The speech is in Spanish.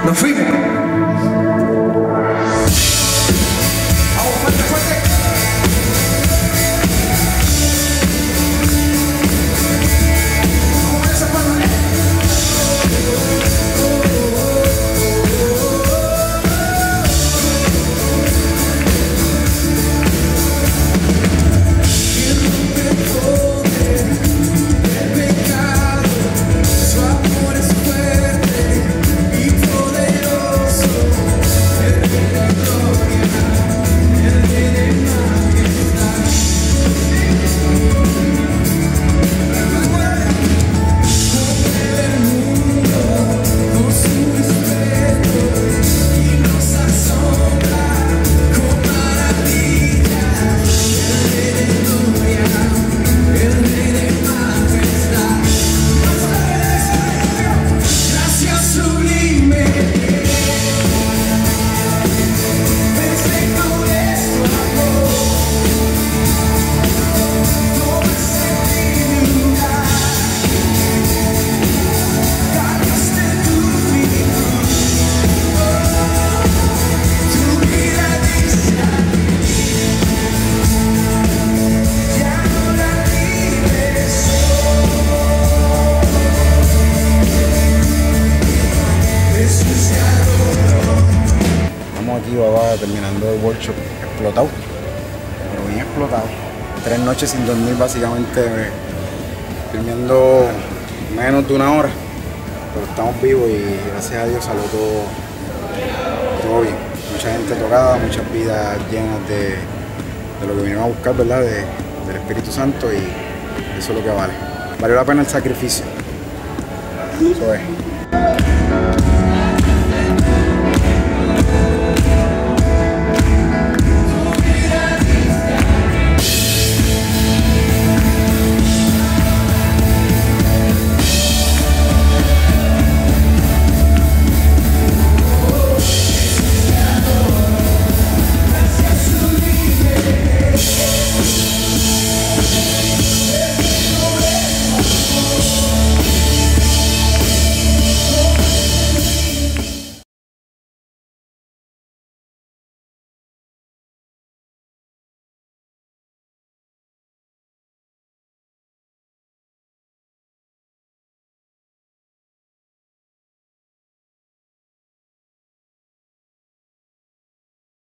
Nos fuimos. Vamos, fuerte, fuerte. Vamos a esa palma. Aquí va terminando el workshop explotado, pero bien explotado. 3 noches sin dormir básicamente, durmiendo menos de 1 hora, pero estamos vivos y gracias a Dios salió todo bien. Mucha gente tocada, muchas vidas llenas de lo que vinimos a buscar, ¿verdad? Del Espíritu Santo, y eso es lo que vale. Valió la pena el sacrificio. Eso es.